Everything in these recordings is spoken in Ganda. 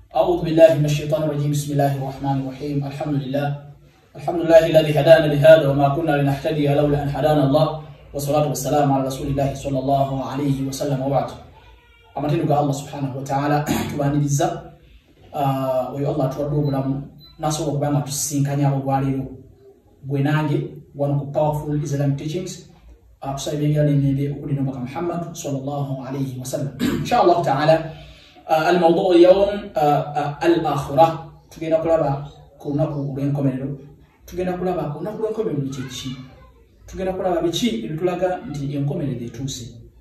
أعوذ بالله من الشيطان الرجيم. بسم الله الرحمن الرحيم. الحمد لله الذي هدانا لهذا وما كنا لنهتدي لولا أن هدانا الله والصلاة والسلام على رسول الله صلى الله عليه وسلم وبعد. Amatendo ga Allah subhanahu wa ta'ala tubaniriza oyo Allah tuwadde obulamu nasobola okubanga tusinkanya olwaleero gwe nange wano ku Powerful Islamic Teachings tusaba ebyenjala n'emyembe okuli n'omubaka Muhammad sallallahu alayhi wa sallam. Inshallah ta'ala الموضوع اليوم الآخرة. tugenda kulaba ku lunaku olw'enkomerero, tugenda kulaba ku lunaku lw'enkomerero kyeki, tugenda kulaba biki ebitulaga nti enkomerero etuuse.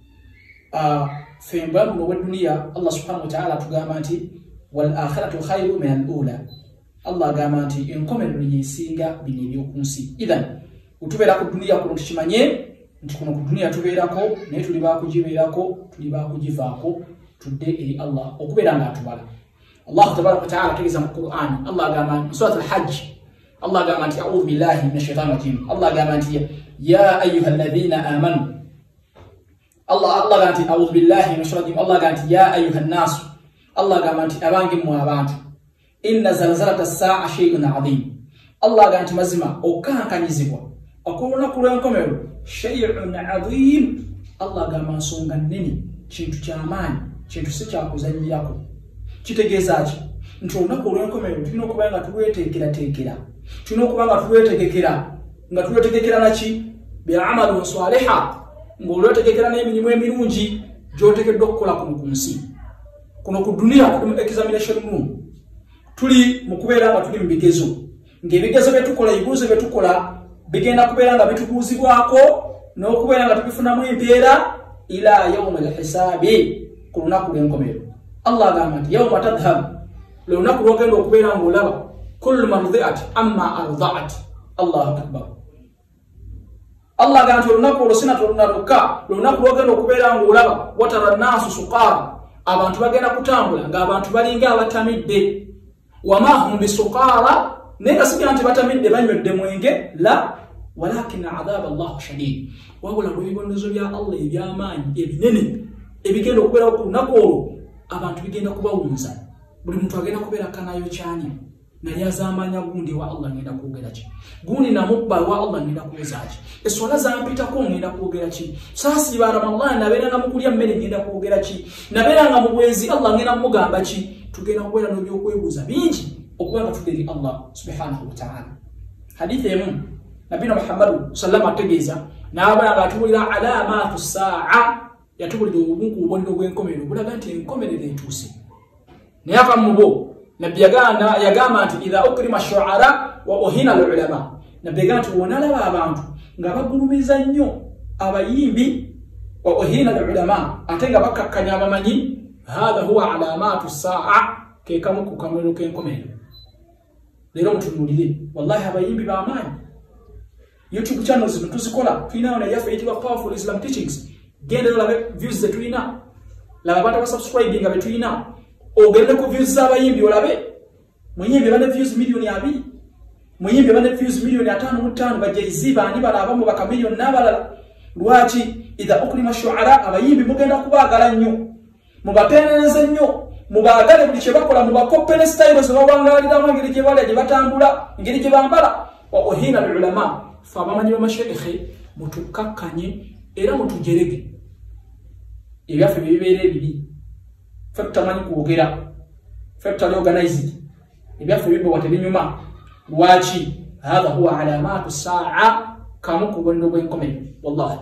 Femba muno w'edduniya Allah subhanahu wa ta'ala tugamba nti wal akhiratu khayru min al-ula. Allah agamba nti enkomerero yesinga bino ebyokunsi. Idhan utubeera ku dduniya kuno tukimanye nti kuno ku dduniya tubeerako naye tuli baakugibeerako, tuli baakugivaako tudde eri Allah okubeera nga atubala. Allah tabaraka wa ta'ala tegeza mu Qur'an, Allah agamba surat al-Hajj, Allah agamba nti a'udhu billahi minash shaitani rajim. Allah agamba nti ya ayyuhalladhina amanu, Allah agamba nti a'udhu billahi minash shaitani rajim. Allah agamba nti ya ayyuhan nas, Allah agamba nti abange mu abantu, inna zalzalata as-sa'a shay'un 'azim. Allah agamba nti mazima okankanyizibwa okulunaku lw'enkomerero shay'un 'azim. Allah agamba nsonga nnene, kintu ky'amaanyi, kintu si kyakuzannyirako. Kitegeeza ki? Nti olunaku olw'enkomerero tulina okuba nga tulweteekerateekera, tulina okuba nga tulwetegekera naki? bi'amalin saliha, ng'olwetegekera n'emirimu emirungi gy'oteekeddwa okukola kuno ku nsi. Kuno ku dduniya tuli mu examination room, tuli mu kubeera nga tuli mu bigezo, ng'ebigezo bye tukola, ebibuuzo bye tukola bigenda kubeera nga bitubuuzibwako n'okubeera nga tubifunamu empeera ila yawm al-hisabi, ku lunaku lw'enkomerero. Allah agamba nti yawma tadhhab, lunaku lw'ogenda okubeera ng'olaba kullu mardhi'at amma arda'at. Allahu akbar. Allah agamba nti olunaku olwo sina tolunalukka, lunaku lw'ogenda okubeera ng'olaba watara nnaasu suqaara, abantu bagenda kutambula ng'abantu balinga abatamidde. Wama hum bisuqaara, naye nga sigira nti batamidde banywedde mwenge, la walakin adhaba Allahu shadid, wabula lw'ebibonerezo bya Allah eby'amaanyi ebinene ebigenda okubeera ku lunaku olwo, abantu bigenda kubawunza. Buli muntu agenda kubeera kanayo kyani, nali azamanya gundi wa Allah ngenda kwogera ki, gundi namubba wa Allah ngenda kuweza ki, eswala zampitako ngenda kwogera ki, saasiba Ramadhan nabeera nga mukulya mmere ngenda kwogera ki, nabeera nga mu bwezi Allah ngenda mugamba ki. Tugenda kubeera n'ebyokwebuuza bingi okuba nga tudde eri Allah subhanahu wa ta'ala. Hadithi emu Nabina Muhammadu sallama ategeeza n'abaana nga atubulira alaamaatu saa, yatubulira obubonero bw'enkomerero bulaga nti enkomerero etuuse. Naye akamubo Nabbi yagamba nti idha ukrima shu'ara wa uhina al-ulama, Nabbi yagamba nti wonalaba abantu nga bagulumiza nnyo abayimbi, wa uhina al-ulama, ate nga bakakkanya abamanyi, hadha huwa alaamaatu saa, ke kamu ku kamerero k'enkomerero. Leero mutunuulire, wallahi abayimbi b'amaanyi. YouTube channels zino tuzikola, tulinayo na yaffe eyitibwa Powerful Islam Teachings. Genda olabe views ze tulina, laba abantu abasubscribing nga be tulina, ogende ku views z'abayimbi olabe. Muyimbi bane views milioni 2, muyimbi bane views milioni 5.5, bajaizi bani balabamu baka milioni n'abalala. Lwaki? Idha ukrima shu'ara, abayimbi mugenda kubaagala nnyo, mubateneneze nnyo, mubaagale buli kye bakola, mubakopere style ze bawangaliramu, engeri gye balya, gye batambula, engeri gye bambala. Wa uhina al-ulama, fa abamanyi b'amashayikhe mutukakkanye era mutujerege ebyaffe bibeera ebibi, ffe tutamanyi kwogera, ffe tutali organized, ebyaffe bibewa tebinyuma. Lwaki? Hadha huwa alaamaatu saa, kamu ku bubonero bw'enkomerero. Wallahi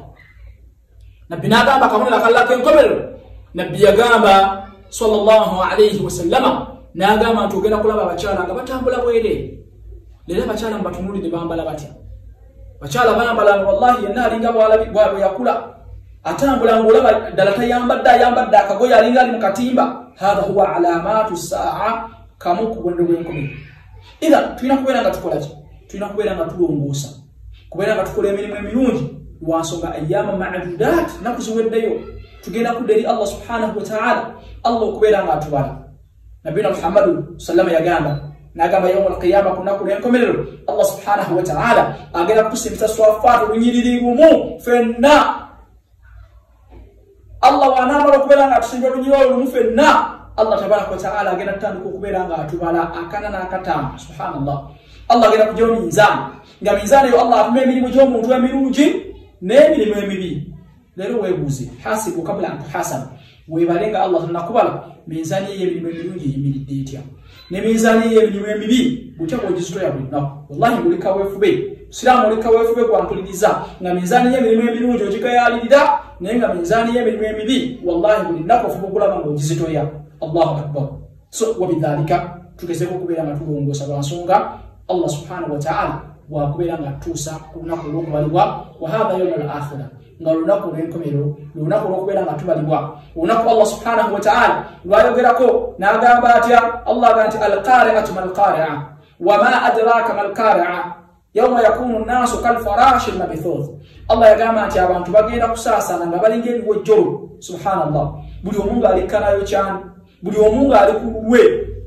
Nabbi n'agamba kabonero akalala k'enkomerero, Nabbi yagamba sallallahu alayhi wa sallama, n'agamba nti ogenda kulaba abakyala nga batambula bwereere. Leero abakyala mbatunuulire bambala batya? Bakyala bambala wallahi yenna alinga bw'alabibwa yakula, atambula ng'olaba ddala ayambadde akagoye alinga ali mu katimba. Hadha huwa alaamaatu saa, kamu ku bubonero bw'enkomerero. Era tulina kubeera nga tukola ki? Tulina kubeera nga tulongoosa, kubeera nga tukola emirimu emirungi, lwa nsonga ayyaama ma'dudaat, naku ziweddeyo tugenda kudda eri Allah subhanahu wa ta'ala, Allah okubeera nga atubala. Nabina Muhammadu sallama yagamba, n'agamba yawm al-qiyama ku lunaku lw'enkomerero, Allah subhanahu wa ta'ala agenda kutusimisa swafaatu lunyiriri lumu ffenna. Allah wanaamala okubeera nga atusinga lunyiriri lumu ffenna, Allah tabaraka wa ta'ala agenda tutandika okubeera nga atubala akana n'akataano. Subhanallah. Allah agenda kujjawo minzaani, nga minzaani eyo Allah apima emirimu gy'omuntu emirungi n'emirimu emibi. Leero weebuuze, hasibu kabla an tuhasaba, weebale nga Allah tannakubala minzaani y'emirimu emirungi eyimiridde etya, ne minzaani y'emirimu emibi butya bw'ogizitoya buli lunaku. Wallahi buli kaweefube, Siraamu oli kaweefube gwampuliriza, nga minzaani y'emirimu emirungi ogigayaalirira, naye nga minzaani y'emirimu emibi wallahi buli lunaku ofuba okulaba ng'ogizitoya. Allahu akbar. So wabidhalika tugezeeko okubeera nga tulongoosa lwa nsonga Allah subhanahu wa ta'ala bw'akubeera nga atuusa ku lunaku olw'okubalibwa wa hadha yawm al-akhirah, nga lunaku olw'enkomerero, lunaku olw'okubeera nga tubalibwa, olunaku Allah subhanahu wa ta'ala lwayogerako n'agamba atya, Allah agamba nti al-qari'atu mal-qari'a wa ma adraka mal-qari'a yawma yakunu an-nasu kal-farashi al-mabthuth. Allah yagamba nti abantu bagenda kusaasana nga balinga ebiwojjolo. Subhanallah. Buli omu ng'alikkanayo kyani, buli omu ng'ali ku lulwe.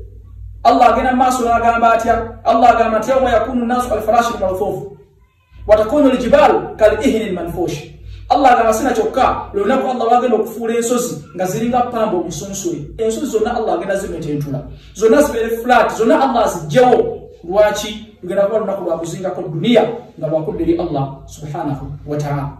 Allah agenda maaso n'agamba atya, Allah agamba nti yawma yakunu an-nasu kal-farashi al-mabthuth wa takunu al-jibalu kal-ihni al-manfush. Allah agamba sina kyokka lunaku Allah wagenda okufuula ensozi nga ziringa pamba omusunsule. Ensozi zonna Allah agenda zimetentula, zonna zibeere flat, zonna Allah azigyewo. Lwaki? Lugenda kuba lunaku lwa kuzingako duniya nga lwakudde eri Allah subhanahu wa ta'ala.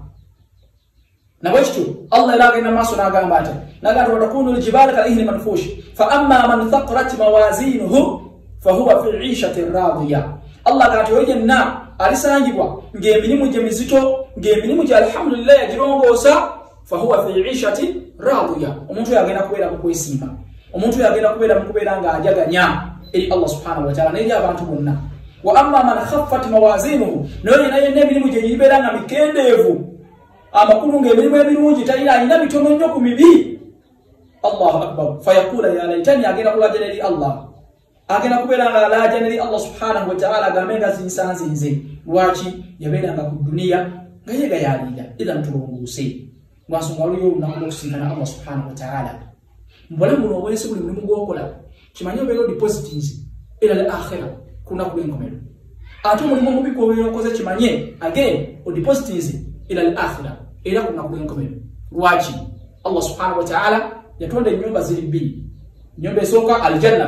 Nabwekityo Allah era agenda maaso n'agamba ati, n'agamba watakunu al-jibalu kal-ihni manfush fa amma man thaqulat mawazinuhu fahuwa fi 'ishatin radiya. Allah agamba oyo yenna alisangibwa ng'emirimu gye mizito, ng'emirimu gye alhamdulillah yagirongoosa, fahuwa fi 'ishatin radiya. Omuntu oyo agenda kubeera mu kwesimba, omuntu oyo agenda kubeera mu kubeera ng'ajaganya eri Allah subhanahu wa ta'ala n'eri abantu bonna. Wa amma man khaffat mawazinuhu, naye yenna emirimu gye gibeera nga mikendeevu, amakulu ng'emirimu emirungi talina, alina mitono nnyo ku mibi. Allahu akbar. Fayaqula ya laitani, agenda kulajana eri Allah, agenda kubeera nga alajana eri Allah subhanahu wa ta'ala agambe nga zinsanze. Lwaki? yabeeranga ku duniya nga yegayaalira. Idhan tulongoose lwansonga luliyo olunaku lw'okusinkana Allah subhanahu wa ta'ala. Mbulamu buno obwese buli mulimu gw'okola kimanye obeera odipositizi ila al-akhirah ku lunaku lw'enkomerero. Ate omulimu omubi gw'obeera okoze kimanye again odipositizi ila al-akhirah era ku lunaku lw'enkomerero. Lwaki? Allah subhanahu wa ta'ala yatonda ennyumba ziri bbiri. Ennyumba esooka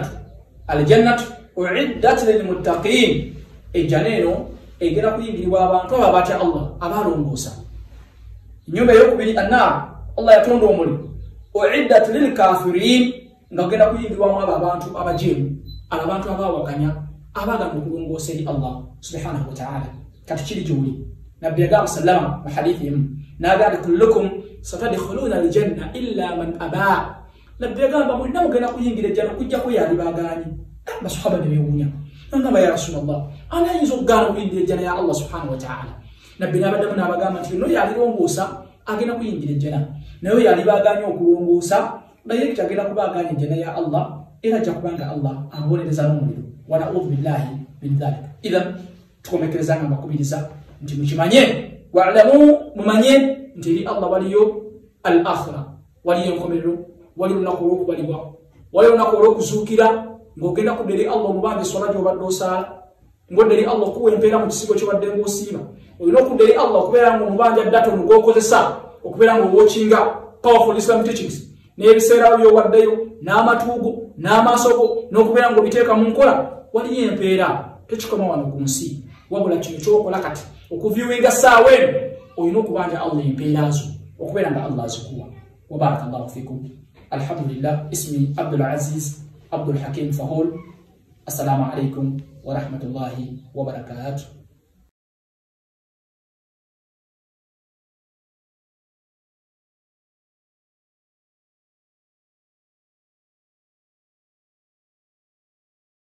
aljannatu u'iddat lilmuttaqin, ejjana eno egenda kuyingirirwa abantu abo abatya Allah abalongoosa. Ennyumba ey'okubiri annar, Allah yatonda omuliro u'iddat lilkafirin, nga ogenda kuyingirirwamu abo abantu abajeemu, abantu abawakanya, abaagana okulongoosa eri Allah subhanahu wa ta'ala. Kati kiri gy'oli nabbi yagamba sallama mu hadithi emu n'agamba kullukum satadkhuluna aljanna illa man aba. Nabbi yagamba mwenna mugenda kuyingira ejjana okuggyako yali baagaanye. Basahaba ne beewuunya, n'agamba ya Rasulallah, ani ayinza okugaana okuyingira ejjana ya Allah subhanahu wa ta'ala? Nabbi n'abaddamu n'abagamba nti no yalirongoosa agenda kuyingira ejjana, naye yali baagaanye okulongoosa naye kyagenda kubaagaanya ejjana ya Allah era ajja kubanga Allah amubonereza n'omuliro. Wa na'udhu billahi min dhalik. Idhan tukomekereza nga mbakubiriza nti mukimanye, wa'lamu mumanye nti eri Allah waliyo al-akhirah, waliyo enkomerero, waliyo olunaku olw'okubalibwa, waliyo olunaku olw'okuzuukira ng'ogenda kudda eri Allah omubanja essola gy'obadde osaala, ng'odda eri Allah okuwa empeera mu kisigo ky'obadde ng'osiiba. Olina okudda eri Allah okubeera ng'omubanja datono gw'okozesa okubeera ng'owookinga powerful Islamic teachings, n'ebiseera by'owaddeyo, n'amatuugo, n'amaaso go, n'okubeera ng'obiteeka mu nkola. Waliyo empeera, tekikoma wano ku nsi, wabula kino ky'okola kati okuviewinga ssaawa eno olina okubanja Allah empeera zo okubeera nga Allah azikuwa. Wa barakallahu fikum. Alhamdulillah. Ismi Abdul Aziz Abdul Hakim Fahul. Assalamu alaikum wa rahmatullahi wa barakatuh.